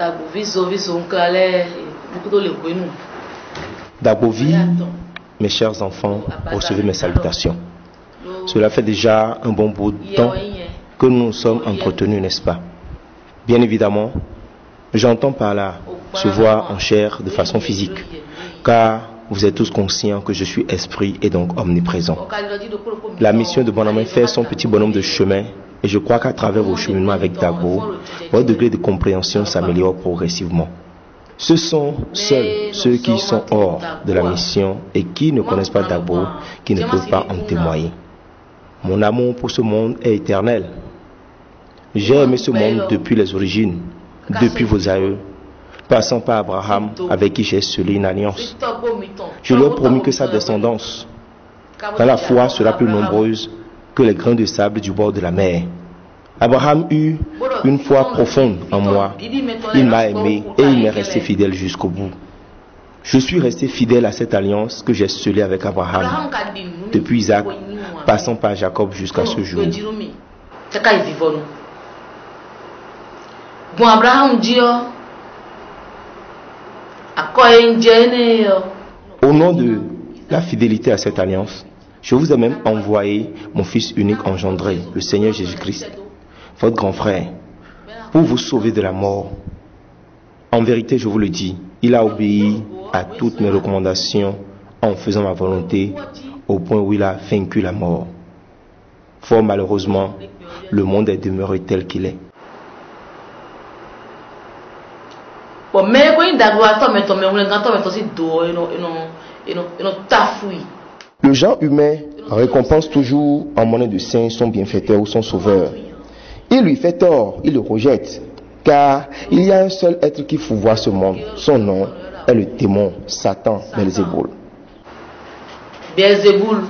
Dabovi, mes chers enfants, recevez mes salutations. Cela fait déjà un bon bout de temps que nous nous sommes entretenus, n'est-ce pas? Bien évidemment, j'entends par là se voir en chair de façon physique, car vous êtes tous conscients que je suis esprit et donc omniprésent. La mission de Bonhomme fait son petit bonhomme de chemin, et je crois qu'à travers vos cheminements avec Dagbo, votre degré de compréhension s'améliore progressivement. Ce sont seuls ceux qui sont hors de la mission et qui ne connaissent pas Dagbo qui ne peuvent pas en témoigner. Mon amour pour ce monde est éternel. J'ai aimé ce monde depuis les origines, depuis vos aïeux, passant par Abraham avec qui j'ai scellé une alliance. Je lui ai promis que sa descendance, dans la foi, sera plus nombreuse que les grains de sable du bord de la mer. Abraham eut une foi profonde en moi. Il m'a aimé et il m'est resté fidèle jusqu'au bout. Je suis resté fidèle à cette alliance que j'ai scellée avec Abraham, depuis Isaac, passant par Jacob jusqu'à ce jour. Au nom de la fidélité à cette alliance, je vous ai même envoyé mon Fils unique engendré, le Seigneur Jésus-Christ, votre grand frère, pour vous sauver de la mort. En vérité, je vous le dis, il a obéi à toutes mes recommandations en faisant ma volonté, au point où il a vaincu la mort. Fort malheureusement, le monde est demeuré tel qu'il est. Le genre humain récompense toujours en monnaie de saint son bienfaiteur ou son sauveur. Il lui fait tort, il le rejette, car il y a un seul être qui fouvoie ce monde. Son nom est le démon Satan Belzéboul. Belzéboul.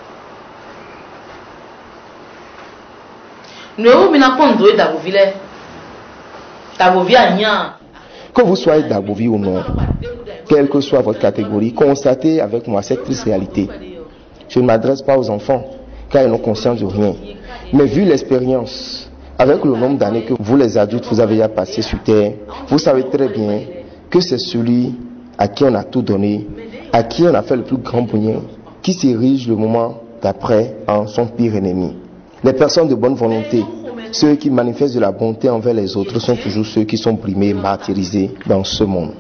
Que vous soyez Dabovi ou non, quelle que soit votre catégorie, constatez avec moi cette triste réalité. Je ne m'adresse pas aux enfants, car ils n'ont conscience de rien. Mais vu l'expérience, avec le nombre d'années que vous les adultes vous avez déjà passé sur terre, vous savez très bien que c'est celui à qui on a tout donné, à qui on a fait le plus grand bien, qui s'érige le moment d'après en son pire ennemi. Les personnes de bonne volonté, ceux qui manifestent de la bonté envers les autres, sont toujours ceux qui sont brimés, martyrisés dans ce monde.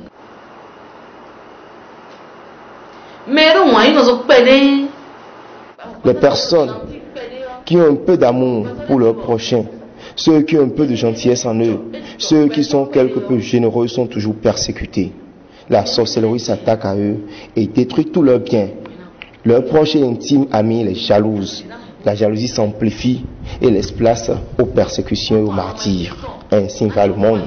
Les personnes qui ont un peu d'amour pour leur prochain, ceux qui ont un peu de gentillesse en eux, ceux qui sont quelque peu généreux sont toujours persécutés. La sorcellerie s'attaque à eux et détruit tous leurs biens. Leurs proches et intimes amis les jalousent. La jalousie s'amplifie et laisse place aux persécutions et aux martyrs. Ainsi va le monde.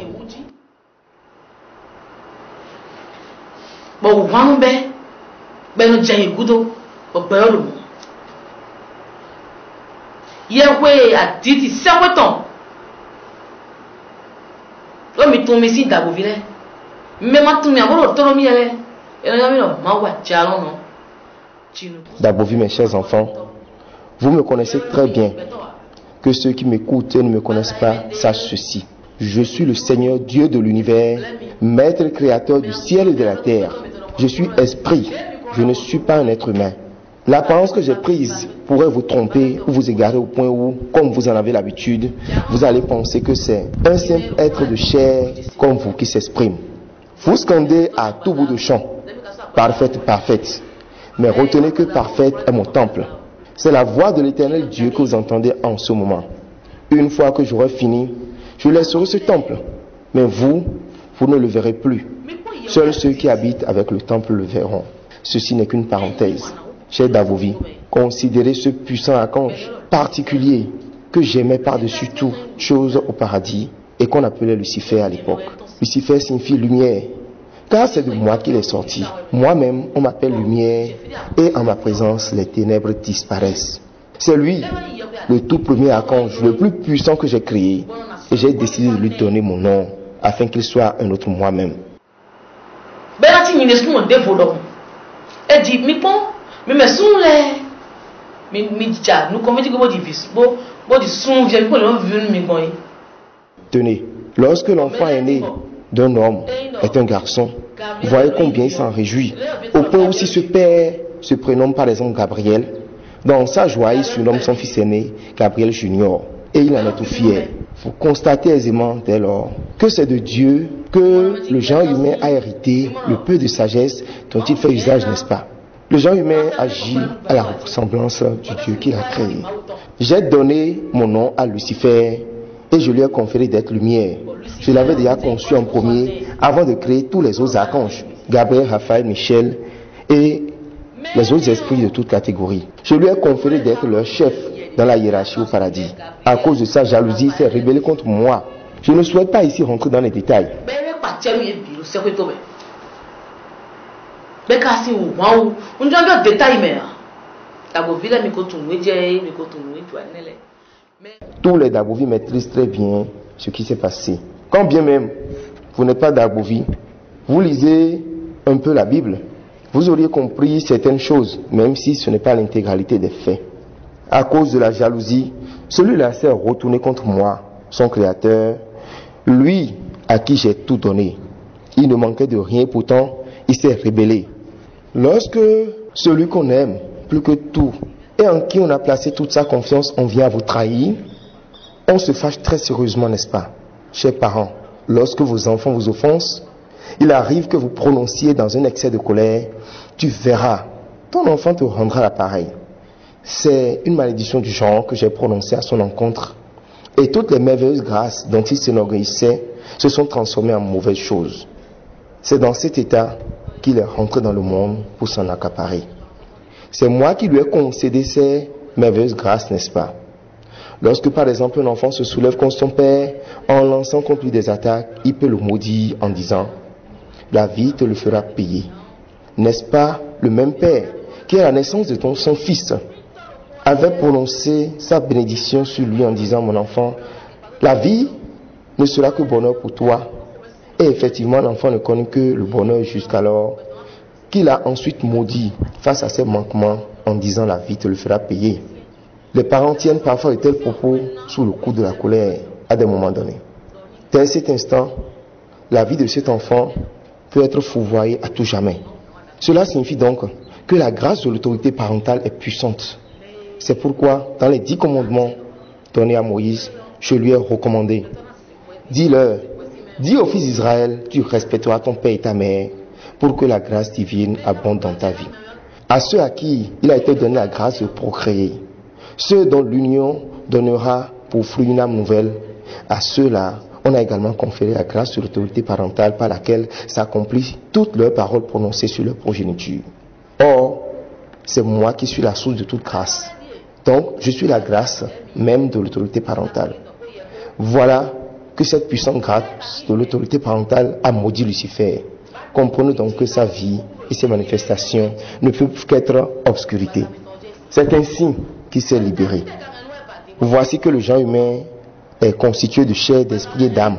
Dabovi, mes chers enfants, vous me connaissez très bien. Que ceux qui m'écoutent et ne me connaissent pas sachent ceci. Je suis le Seigneur Dieu de l'univers, maître créateur du ciel et de la terre. Je suis esprit, je ne suis pas un être humain. L'apparence que j'ai prise pourrait vous tromper ou vous égarer au point où, comme vous en avez l'habitude, vous allez penser que c'est un simple être de chair comme vous qui s'exprime. Vous scandez à tout bout de champ, parfaite, parfaite. Mais retenez que parfaite est mon temple. C'est la voix de l'Éternel Dieu que vous entendez en ce moment. Une fois que j'aurai fini, je laisserai ce temple. Mais vous ne le verrez plus. Seuls ceux qui habitent avec le temple le verront. Ceci n'est qu'une parenthèse. Cher Dabovi, considérez ce puissant archange particulier que j'aimais par-dessus toute chose au paradis et qu'on appelait Lucifer à l'époque. Lucifer signifie lumière, car c'est de moi qu'il est sorti. Moi-même, on m'appelle lumière et en ma présence, les ténèbres disparaissent. C'est lui, le tout premier archange, le plus puissant que j'ai créé, et j'ai décidé de lui donner mon nom afin qu'il soit un autre moi-même. Tenez, lorsque l'enfant est né, d'un homme est un garçon. Voyez combien il s'en réjouit. Au point où si ce père se prénomme par exemple Gabriel, dans sa joie, il surnomme son fils aîné Gabriel Junior. Et il en est tout fier. Vous constatez aisément dès lors que c'est de Dieu que le genre humain a hérité le peu de sagesse dont il fait usage, n'est-ce pas? Le genre humain agit à la ressemblance du Dieu qu'il a créé. J'ai donné mon nom à Lucifer et je lui ai conféré d'être lumière. Je l'avais déjà conçu en premier avant de créer tous les autres archanges, Gabriel, Raphaël, Michel et les autres esprits de toute catégorie. Je lui ai conféré d'être leur chef dans la hiérarchie au paradis. À cause de sa jalousie, il s'est rebellé contre moi. Je ne souhaite pas ici rentrer dans les détails. Tous les Dabovi maîtrisent très bien ce qui s'est passé. Quand bien même vous n'êtes pas Dabovi, vous lisez un peu la Bible, vous auriez compris certaines choses, même si ce n'est pas l'intégralité des faits. À cause de la jalousie, celui-là s'est retourné contre moi, son créateur, lui à qui j'ai tout donné. Il ne manquait de rien, pourtant il s'est rebellé. Lorsque celui qu'on aime plus que tout et en qui on a placé toute sa confiance, on vient à vous trahir, on se fâche très sérieusement, n'est-ce pas? Chers parents, lorsque vos enfants vous offensent, il arrive que vous prononciez dans un excès de colère, tu verras, ton enfant te rendra l'appareil. C'est une malédiction du genre que j'ai prononcée à son encontre. Et toutes les merveilleuses grâces dont il s'enorgueillissait se sont transformées en mauvaises choses. C'est dans cet état qu'il est rentré dans le monde pour s'en accaparer. C'est moi qui lui ai concédé ces merveilleuses grâces, n'est-ce pas? Lorsque par exemple un enfant se soulève contre son père en lançant contre lui des attaques, il peut le maudire en disant « La vie te le fera payer ». N'est-ce pas le même père qui à la naissance de son fils avait prononcé sa bénédiction sur lui en disant « Mon enfant, la vie ne sera que bonheur pour toi ». Et effectivement, l'enfant ne connaît que le bonheur jusqu'alors qu'il a ensuite maudit face à ses manquements en disant « La vie te le fera payer ». Les parents tiennent parfois de tels propos sous le coup de la colère à des moments donnés. Dès cet instant, la vie de cet enfant peut être fourvoyée à tout jamais. Cela signifie donc que la grâce de l'autorité parentale est puissante. C'est pourquoi, dans les 10 commandements donnés à Moïse, je lui ai recommandé. Dis-leur, dis aux fils d'Israël, tu respecteras ton père et ta mère pour que la grâce divine abonde dans ta vie. À ceux à qui il a été donné la grâce de procréer, ceux dont l'union donnera pour fruit une âme nouvelle, à ceux-là, on a également conféré la grâce de l'autorité parentale par laquelle s'accomplissent toutes leurs paroles prononcées sur leur progéniture. Or, c'est moi qui suis la source de toute grâce. Donc, je suis la grâce même de l'autorité parentale. Voilà que cette puissante grâce de l'autorité parentale a maudit Lucifer. Comprenez donc que sa vie et ses manifestations ne peuvent qu'être obscurité. C'est ainsi qu'il s'est libéré. Voici que le genre humain est constitué de chair, d'esprit et d'âme.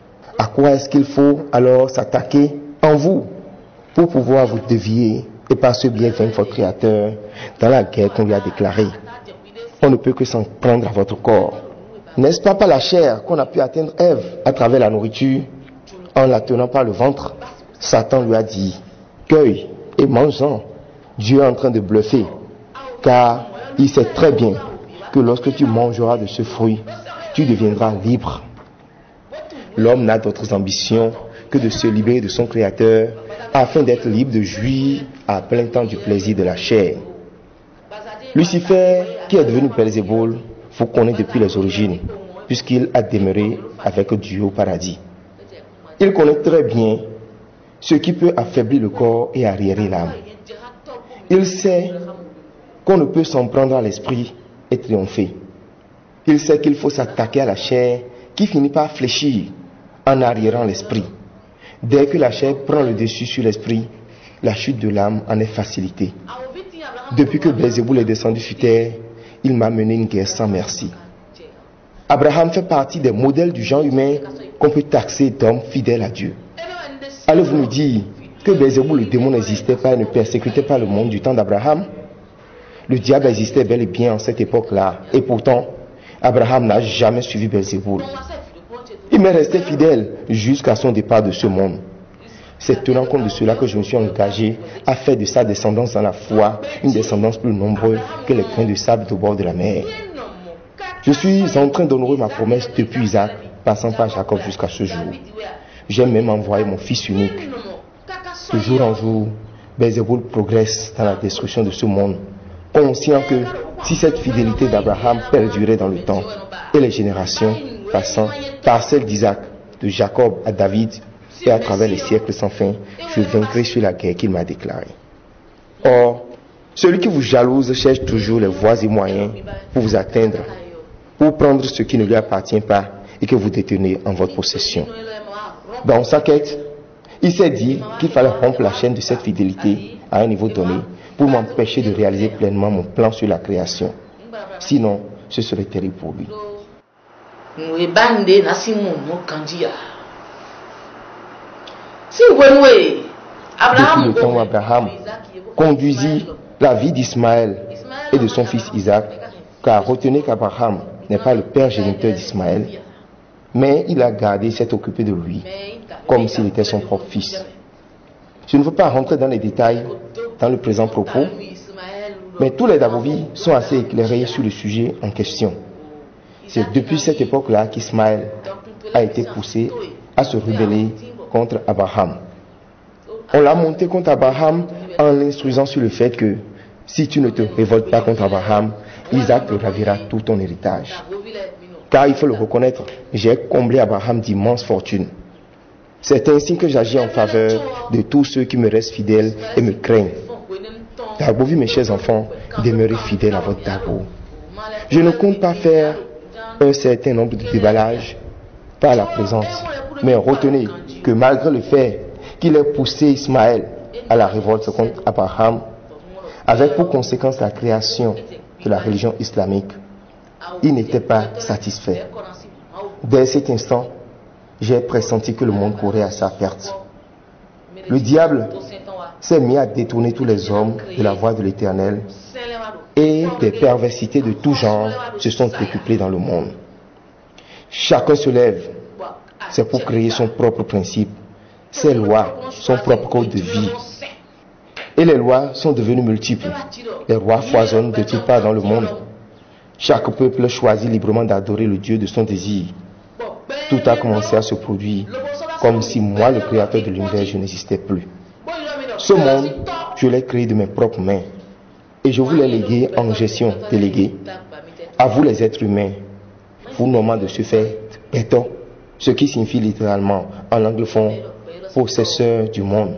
À quoi est-ce qu'il faut alors s'attaquer en vous pour pouvoir vous dévier et par ce biais vaincre votre Créateur dans la guerre qu'on lui a déclarée? On ne peut que s'en prendre à votre corps. N'est-ce pas par la chair qu'on a pu atteindre Ève à travers la nourriture en la tenant par le ventre? Satan lui a dit, cueille et mange-en. Dieu est en train de bluffer, car il sait très bien que lorsque tu mangeras de ce fruit, tu deviendras libre. L'homme n'a d'autres ambitions que de se libérer de son Créateur afin d'être libre de jouir à plein temps du plaisir de la chair. Lucifer, qui est devenu Belzéboul, vous connaît depuis les origines, puisqu'il a demeuré avec Dieu au paradis. Il connaît très bien ce qui peut affaiblir le corps et arriérer l'âme. Il sait qu'on ne peut s'en prendre à l'esprit et triompher. Il sait qu'il faut s'attaquer à la chair qui finit par fléchir en arriérant l'esprit. Dès que la chair prend le dessus sur l'esprit, la chute de l'âme en est facilitée. Depuis que Belzéboul est descendu sur terre, il m'a mené une guerre sans merci. Abraham fait partie des modèles du genre humain qu'on peut taxer d'hommes fidèles à Dieu. Allez-vous me dire que Belzéboul, le démon, n'existait pas et ne persécutait pas le monde du temps d'Abraham? Le diable existait bel et bien en cette époque-là, et pourtant, Abraham n'a jamais suivi Belzéboul. Il m'est resté fidèle jusqu'à son départ de ce monde. C'est tenant compte de cela que je me suis engagé à faire de sa descendance dans la foi une descendance plus nombreuse que les grains de sable au bord de la mer. Je suis en train d'honorer ma promesse depuis Isaac, passant par Jacob jusqu'à ce jour. J'ai même envoyé mon fils unique. De jour en jour, Belzéboul progresse dans la destruction de ce monde, conscient que si cette fidélité d'Abraham perdurait dans le temps et les générations passant par celle d'Isaac, de Jacob à David et à travers les siècles sans fin, je vaincrai sur la guerre qu'il m'a déclarée. Or, celui qui vous jalouse cherche toujours les voies et moyens pour vous atteindre, pour prendre ce qui ne lui appartient pas et que vous détenez en votre possession. Dans sa quête, il s'est dit qu'il fallait rompre la chaîne de cette fidélité à un niveau donné pour m'empêcher de réaliser pleinement mon plan sur la création. Sinon, ce serait terrible pour lui. Depuis le temps où Abraham conduisit la vie d'Ismaël et de son fils Isaac, car retenez qu'Abraham n'est pas le père géniteur d'Ismaël, mais il a gardé s'être occupé de lui, comme s'il était son propre fils. Je ne veux pas rentrer dans les détails dans le présent propos, mais tous les Dabovi sont assez éclairés sur le sujet en question. C'est depuis cette époque-là qu'Ismaël a été poussé à se rebeller contre Abraham. On l'a monté contre Abraham en l'instruisant sur le fait que si tu ne te révoltes pas contre Abraham, Isaac te ravira tout ton héritage. Car il faut le reconnaître, j'ai comblé Abraham d'immenses fortunes. C'est ainsi que j'agis en faveur de tous ceux qui me restent fidèles et me craignent. Dabovi, mes chers enfants, demeurez fidèles à votre Dabo. Je ne compte pas faire un certain nombre de déballages par la présence, mais retenez que malgré le fait qu'il ait poussé Ismaël à la révolte contre Abraham, avec pour conséquence la création de la religion islamique, il n'était pas satisfait. Dès cet instant, j'ai pressenti que le monde courait à sa perte. Le diable s'est mis à détourner tous les hommes de la voie de l'Éternel et des perversités de tout genre se sont décuplées dans le monde. Chacun se lève, c'est pour créer son propre principe, ses lois, son propre code de vie. Et les lois sont devenues multiples. Les rois foisonnent de toutes parts dans le monde. Chaque peuple choisit librement d'adorer le Dieu de son désir. Tout a commencé à se produire comme si moi, le créateur de l'univers, je n'existais plus. Ce monde, je l'ai créé de mes propres mains et je vous l'ai légué en gestion déléguée. À vous les êtres humains, vous nommant de ce fait Beto, ce qui signifie littéralement en anglophone possesseur du monde.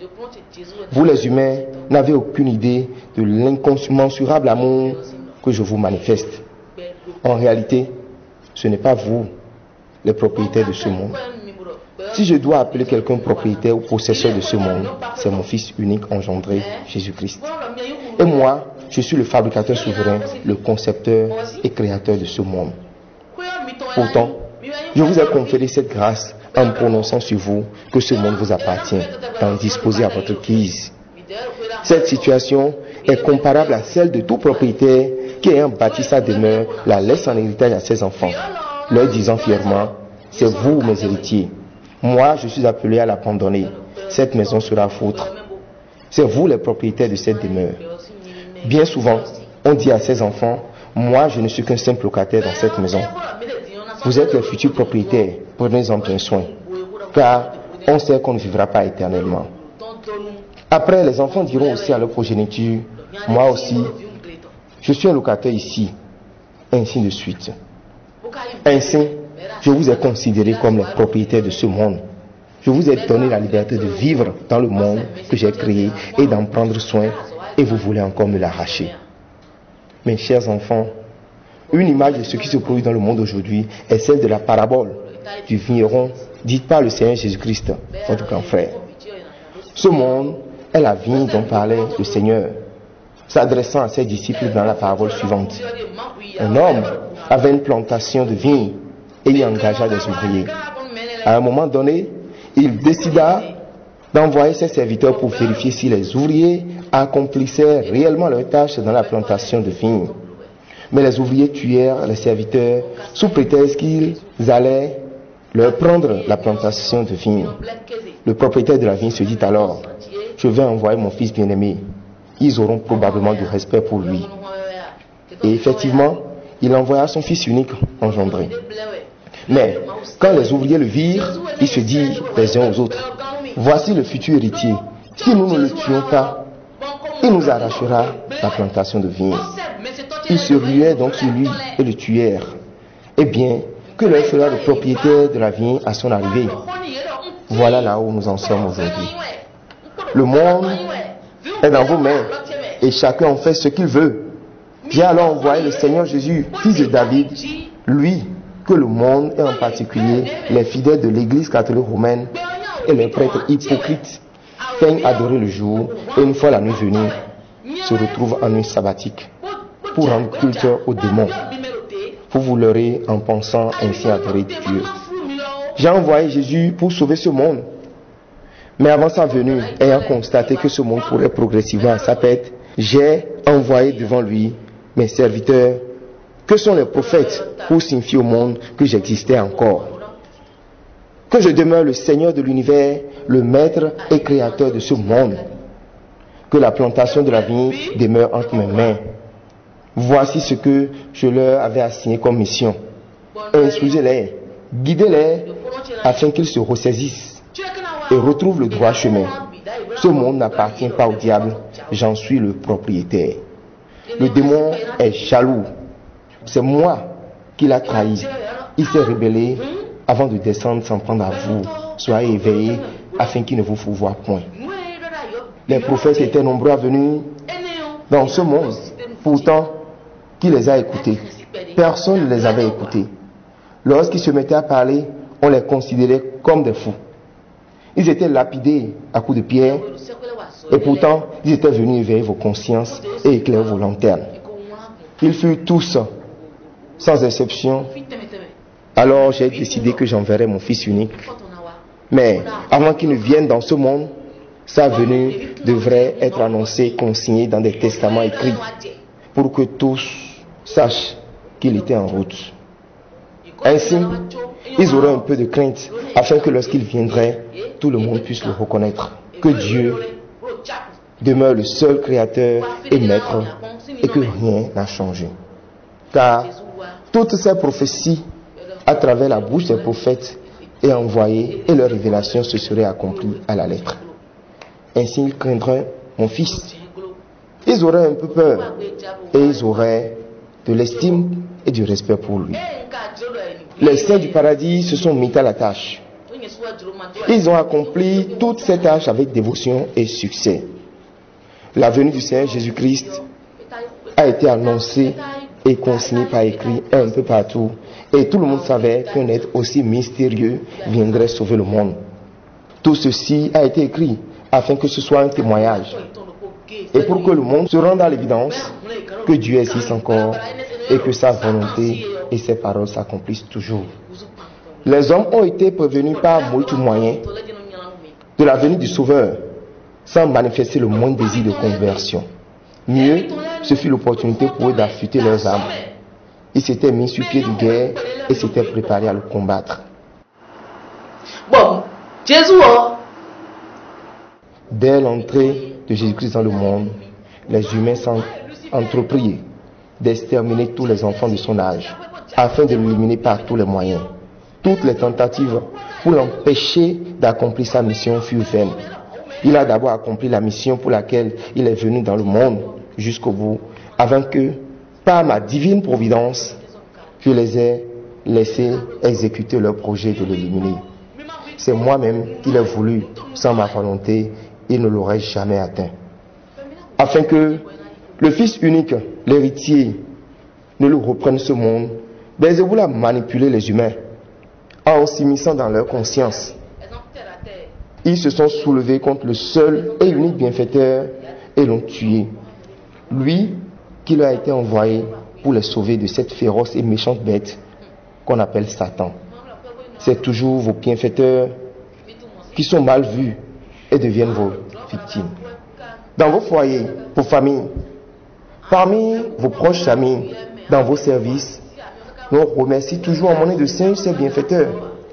Vous les humains n'avez aucune idée de l'incommensurable amour que je vous manifeste. En réalité, ce n'est pas vous les propriétaires de ce monde. Si je dois appeler quelqu'un propriétaire ou possesseur de ce monde, c'est mon Fils unique engendré, Jésus-Christ. Et moi, je suis le fabricateur souverain, le concepteur et créateur de ce monde. Pourtant, je vous ai conféré cette grâce en prononçant sur vous que ce monde vous appartient, d'en disposer à votre guise. Cette situation est comparable à celle de tout propriétaire qui, ayant bâti sa demeure, la laisse en héritage à ses enfants, leur disant fièrement, c'est vous mes héritiers. Moi, je suis appelé à l'abandonner. Cette maison sera vôtre. C'est vous les propriétaires de cette demeure. Bien souvent, on dit à ses enfants, moi, je ne suis qu'un simple locataire dans cette maison. Vous êtes les futurs propriétaires, prenez-en bien soin, car on sait qu'on ne vivra pas éternellement. Après, les enfants diront aussi à leur progéniture, moi aussi, je suis un locataire ici, ainsi de suite. Ainsi, je vous ai considéré comme les propriétaires de ce monde. Je vous ai donné la liberté de vivre dans le monde que j'ai créé et d'en prendre soin, et vous voulez encore me l'arracher. Mes chers enfants, une image de ce qui se produit dans le monde aujourd'hui est celle de la parabole du vigneron dite par le Seigneur Jésus-Christ, votre grand frère. Ce monde est la vigne dont parlait le Seigneur, s'adressant à ses disciples dans la parabole suivante. Un homme avait une plantation de vignes et y engagea des ouvriers. À un moment donné, il décida d'envoyer ses serviteurs pour vérifier si les ouvriers accomplissaient réellement leurs tâches dans la plantation de vignes. Mais les ouvriers tuèrent les serviteurs sous prétexte qu'ils allaient leur prendre la plantation de vigne. Le propriétaire de la vigne se dit alors, je vais envoyer mon fils bien-aimé. Ils auront probablement du respect pour lui. Et effectivement, il envoya son fils unique engendré. Mais quand les ouvriers le virent, ils se dirent les uns aux autres, voici le futur héritier. Si nous ne le tuons pas, il nous arrachera la plantation de vigne. Ils se ruaient donc sur lui et le tuèrent. Eh bien, que leur fera le propriétaire de la vigne à son arrivée? Voilà là où nous en sommes aujourd'hui. Le monde est dans vos mains et chacun en fait ce qu'il veut. J'ai alors envoyé le Seigneur Jésus, fils de David, lui que le monde, et en particulier les fidèles de l'Église catholique romaine et les prêtres hypocrites, feignent adorer le jour et une fois la nuit venue, se retrouvent en nuit sabbatique pour rendre culte aux démons. Vous vous leurrez en pensant ainsi adorer Dieu. J'ai envoyé Jésus pour sauver ce monde. Mais avant sa venue, ayant constaté que ce monde pourrait progressivement à sa perte, j'ai envoyé devant lui mes serviteurs, que sont les prophètes, pour signifier au monde que j'existais encore. Que je demeure le Seigneur de l'univers, le maître et créateur de ce monde. Que la plantation de la vigne demeure entre mes mains. Voici ce que je leur avais assigné comme mission. Instruisez-les, guidez-les, afin qu'ils se ressaisissent et retrouvent le droit chemin. Ce monde n'appartient pas au diable, j'en suis le propriétaire. Le démon est jaloux. C'est moi qui l'a trahi. Il s'est rebellé avant de descendre s'en prendre à vous. Soyez éveillés afin qu'il ne vous fourvoie point. Les prophètes étaient nombreux à venir dans ce monde. Pourtant, qui les a écoutés? Personne ne les avait écoutés. Lorsqu'ils se mettaient à parler, on les considérait comme des fous. Ils étaient lapidés à coups de pierre. Et pourtant, ils étaient venus éveiller vos consciences et éclairer vos lanternes. Ils furent tous, sans exception. Alors j'ai décidé que j'enverrais mon fils unique. Mais avant qu'il ne vienne dans ce monde, sa venue devrait être annoncée, consignée dans des testaments écrits, pour que tous sachent qu'il était en route. Ainsi, ils auraient un peu de crainte, afin que lorsqu'il viendrait, tout le monde puisse le reconnaître. Que Dieu demeure le seul créateur et maître, et que rien n'a changé. Car toutes ces prophéties, à travers la bouche des prophètes, est envoyée et leur révélation se serait accomplie à la lettre. Ainsi, ils craindraient mon fils. Ils auraient un peu peur et ils auraient de l'estime et du respect pour lui. Les saints du paradis se sont mis à la tâche. Ils ont accompli toute cette tâche avec dévotion et succès. La venue du Seigneur Jésus-Christ a été annoncée et consignée par écrit un peu partout. Et tout le monde savait qu'un être aussi mystérieux viendrait sauver le monde. Tout ceci a été écrit afin que ce soit un témoignage. Et pour que le monde se rende à l'évidence que Dieu existe encore et que sa volonté et ses paroles s'accomplissent toujours. Les hommes ont été prévenus par moult moyens de la venue du Sauveur sans manifester le moindre désir de conversion. Mieux, ce fut l'opportunité pour eux d'affûter leurs armes. Ils s'étaient mis sur pied de guerre et s'étaient préparés à le combattre. Bon, Jésus. Dès l'entrée de Jésus-Christ dans le monde, les humains s'entreprirent d'exterminer tous les enfants de son âge, afin de l'éliminer par tous les moyens. Toutes les tentatives pour l'empêcher d'accomplir sa mission furent vaines. Il a d'abord accompli la mission pour laquelle il est venu dans le monde jusqu'au bout, avant que, par ma divine providence, je les ai laissés exécuter leur projet de l'éliminer. C'est moi-même qui l'ai voulu, sans ma volonté, il ne l'aurait jamais atteint. Afin que le Fils unique, l'héritier, ne le reprenne ce monde, Belzéboul a manipulé les humains en s'immisçant dans leur conscience. Ils se sont soulevés contre le seul et unique bienfaiteur et l'ont tué. Lui qui leur a été envoyé pour les sauver de cette féroce et méchante bête qu'on appelle Satan. C'est toujours vos bienfaiteurs qui sont mal vus et deviennent vos victimes. Dans vos foyers, vos familles, parmi vos proches amis, dans vos services, nous remercions toujours en monnaie de singe ces bienfaiteurs.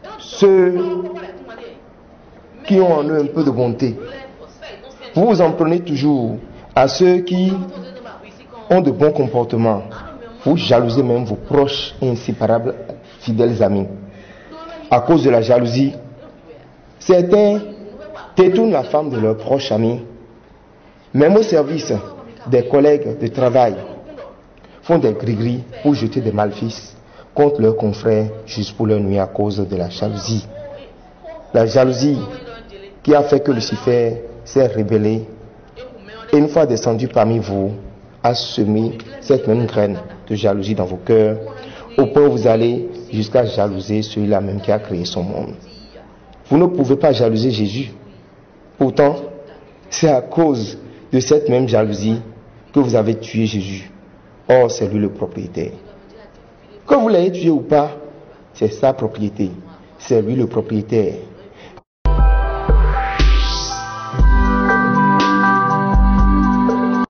ceux qui ont en eux un peu de bonté. Vous vous en prenez toujours à ceux qui ont de bons comportements. Vous jalousez même vos proches et inséparables fidèles amis. À cause de la jalousie, certains détournent la femme de leurs proches amis, même au service des collègues de travail, font des gris-gris pour jeter des malfaisances contre leurs confrères juste pour leur nuire à cause de la jalousie. La jalousie qui a fait que Lucifer s'est rebellé et une fois descendu parmi vous, a semé cette même graine de jalousie dans vos cœurs, au point où vous allez jusqu'à jalouser celui-là même qui a créé son monde. Vous ne pouvez pas jalouser Jésus. Pourtant, c'est à cause de cette même jalousie que vous avez tué Jésus. Or, c'est lui le propriétaire. Que vous l'ayez tué ou pas, c'est sa propriété. C'est lui le propriétaire.